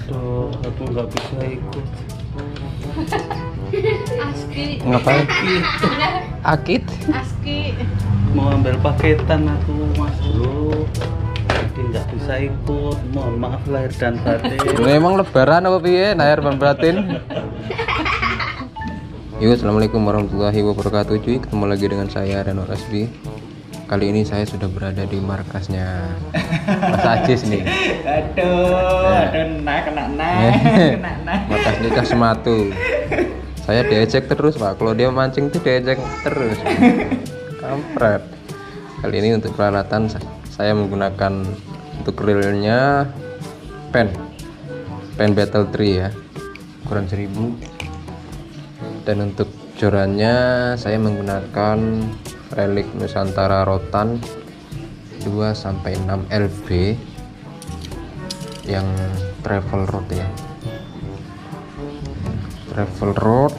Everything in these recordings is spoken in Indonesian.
Aduh, aku nggak bisa ikut. Aski. Ngapain? Akid? Aski. Mau ambil paketan aku, Mas Bro. Jadi nggak bisa ikut. Mohon maaf lahir dan batin. Memang lebaran apa piye? Lahir dan batin. Yuk, assalamualaikum warahmatullahi wabarakatuh. Cuy, ketemu lagi dengan saya Reno Rasbi. Kali ini saya sudah berada di markasnya Mas Ajis nih. Aduh, kena Markas nikah Sematu. Saya diejek terus Pak. Kalau dia mancing tuh diejek terus. Kampret. Kali ini untuk peralatan saya menggunakan untuk reelnya pen Battle 3 ya, ukuran 1000. Dan untuk jorannya saya menggunakan relik Nusantara Rotan 2-6 lb yang travel rod ya, travel rod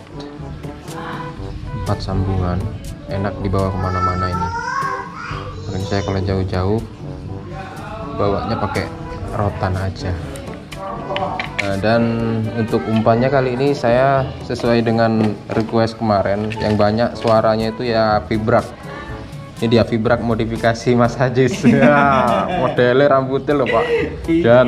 4 sambungan, enak dibawa kemana-mana ini. Makanya saya kalau jauh-jauh bawanya pakai rotan aja. Nah, dan untuk umpannya kali ini saya sesuai dengan request kemarin yang banyak suaranya itu ya vibrak. Ini dia vibrak modifikasi Mas Ajis. Ya, modelnya rambutnya loh Pak. Dan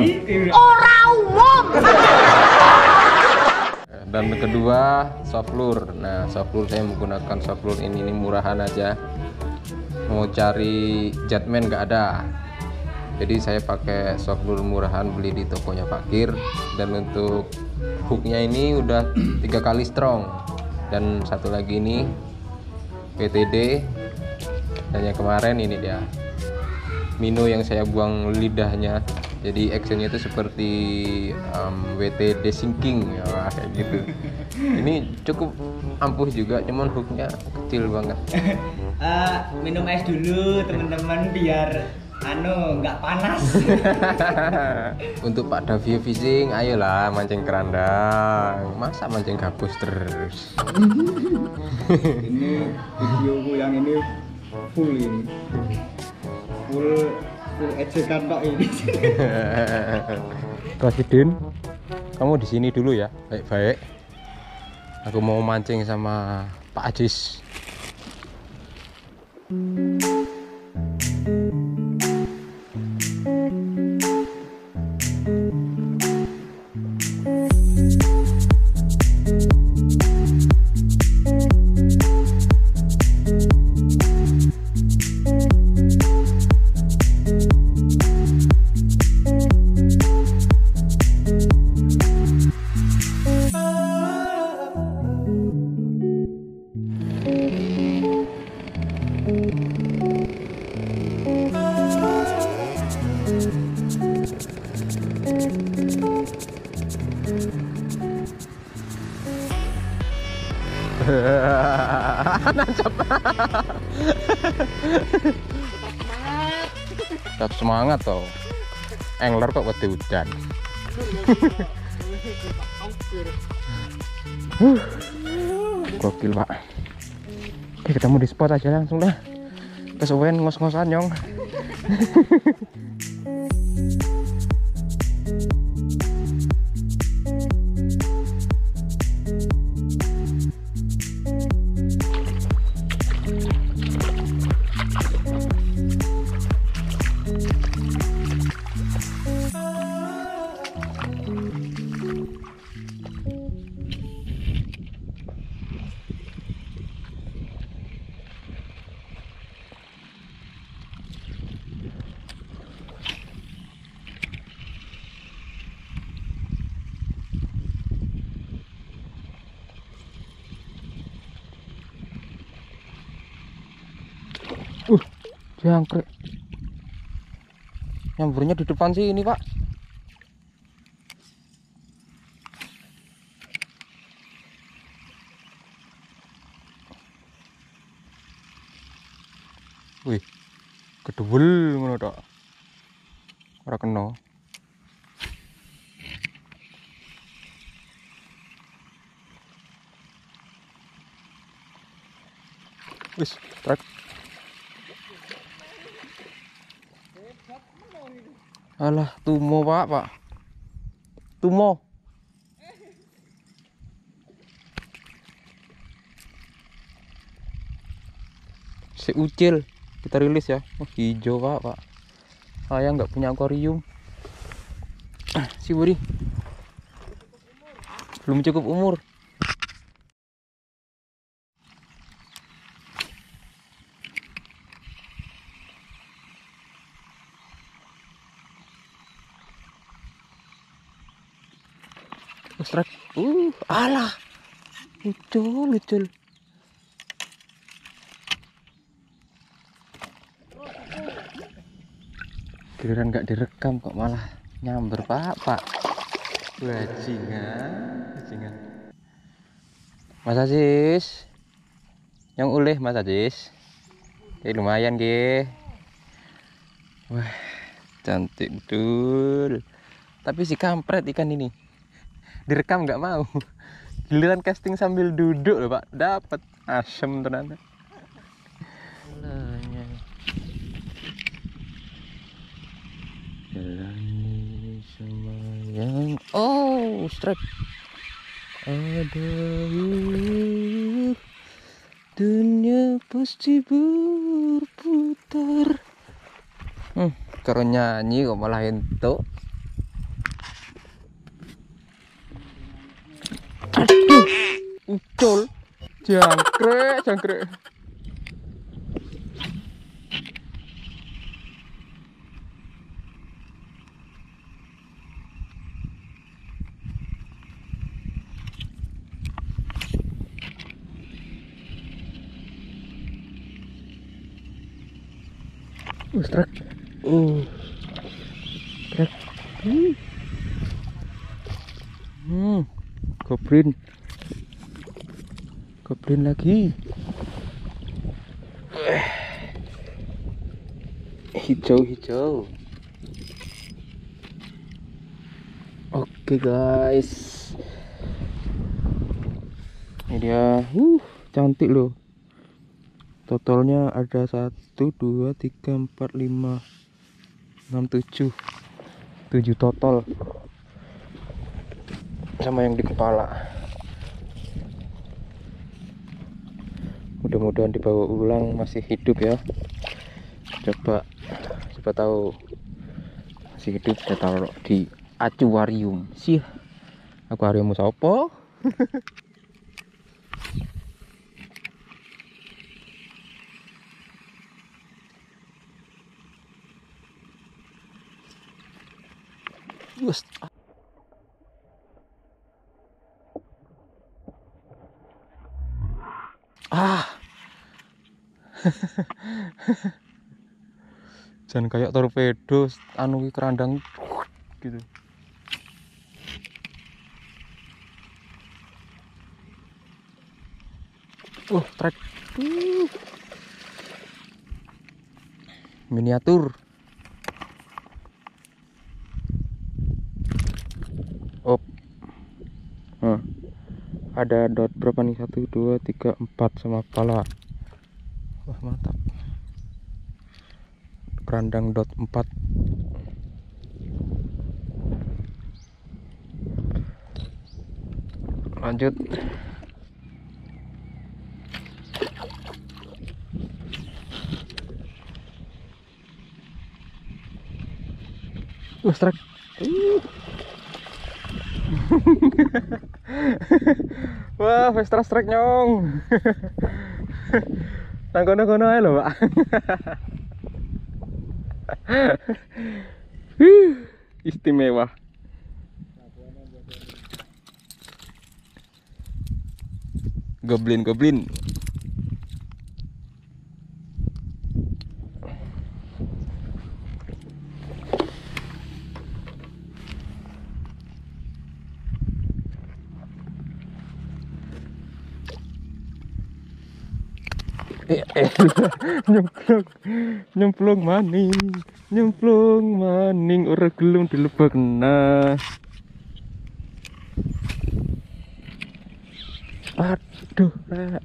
dan kedua soft lure. Nah, soft lure saya menggunakan soft lure ini murahan aja. Mau cari Jetman nggak ada. Jadi saya pakai soft lure murahan, beli di tokonya Pak Kir. Dan untuk hooknya ini udah 3 kali strong. Dan satu lagi ini PTD. Dan yang kemarin ini dia Mino yang saya buang lidahnya. Jadi actionnya itu seperti WTD sinking ya, kayak gitu. Ini cukup ampuh juga, cuman hooknya kecil banget. Minum es dulu teman-teman biar nggak panas. Untuk Pak Davio Fishing, ayolah mancing kerandang. Masa mancing gabus terus? Ini videoku yang ini full ejekan tok ini. Presiden, kamu di sini dulu ya, baik-baik. Aku mau mancing sama Pak Ajis. Nancap. Tetap semangat toh. Angler kok wedi udan. Gokil Pak. Oke, ketemu di spot aja langsung dah. Kesuwen ngos-ngosan nyong. Jangkrik. Nyamburnya di depan sih ini Pak. Wih, kedubel ngono tok. Ora kena. Wis, trek. Alah, tumo Pak. Tumo. Si ucil kita rilis ya. Oh, hijau pak. Saya nggak punya akuarium. Si Budi belum cukup umur. Strike. Alah. Lucul. Giliran nggak direkam kok malah nyamber pak. Bajingan. Mas Aziz. Yang ulih Mas Aziz. Lumayan ge. Wah, cantik betul. Tapi si kampret ikan ini. Direkam nggak mau. Giliran casting sambil duduk loh pak, dapat asem ternyata. Jalani semayang. Oh, strike. Ada dunia pasti berputar. Karo nyanyi kok malah entuk. Aduh, ucul, jangkrik. Strike. Strike. Goblin lagi. Hijau. Oke guys, ini dia. Cantik loh. Totalnya ada 1, 2, 3, 4, 5, 6, 7 total sama yang di kepala. Mudah-mudahan dibawa ulang masih hidup ya. Coba tahu masih hidup, saya taruh di akuarium sih. Akuarium sopo? Jangan kayak torpedo anu kerandang gitu. Trek miniatur. Ada dot berapa nih? 1, 2, 3, 4 sama kepala. Wah, mantap. Kerandang dot 4. Lanjut. Strike. Wah, extra strike nyong. Nang kono-kono ae lho, Pak. Istimewa. Goblin. nyemplung maning ora gelem dilebakna. Aduh, Rek.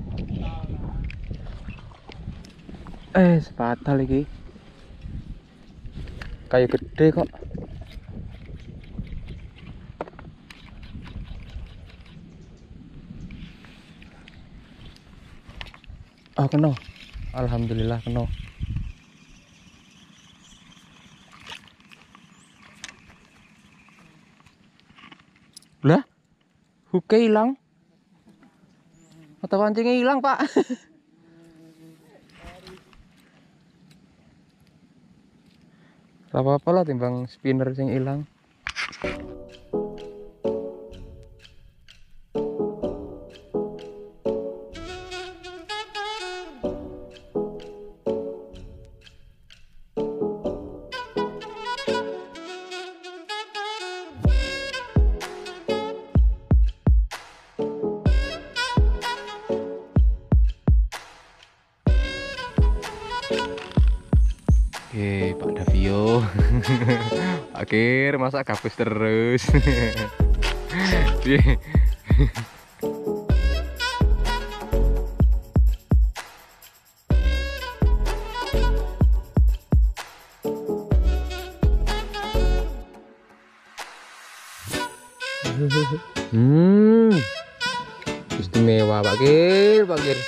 Fatal iki. Kayu gede kok. Oh, kena. Alhamdulillah kena. Lah, hook hilang. Mata pancingnya hilang, Pak. Apa-apa lah timbang spinner sing hilang. Oke, Pak Davio. Akhir masa gabus terus. Piye? Istimewa Pak Gir, Pak Gir.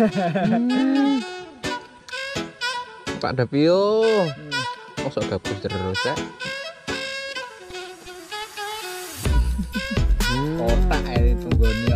Pak Davio, mosok gabus terus ya? Otak ini tunggoni.